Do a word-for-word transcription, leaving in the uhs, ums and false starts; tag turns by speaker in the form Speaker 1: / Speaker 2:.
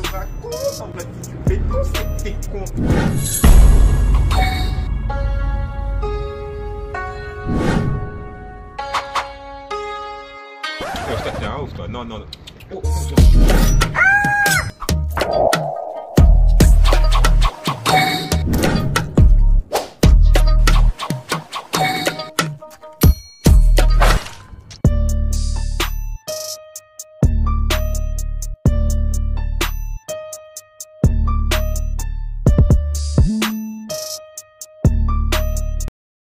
Speaker 1: racontes en vrai, tu fais tout, c'est t'es con. Oh, je t'ai fait un ouf toi, non, non, non. Oh,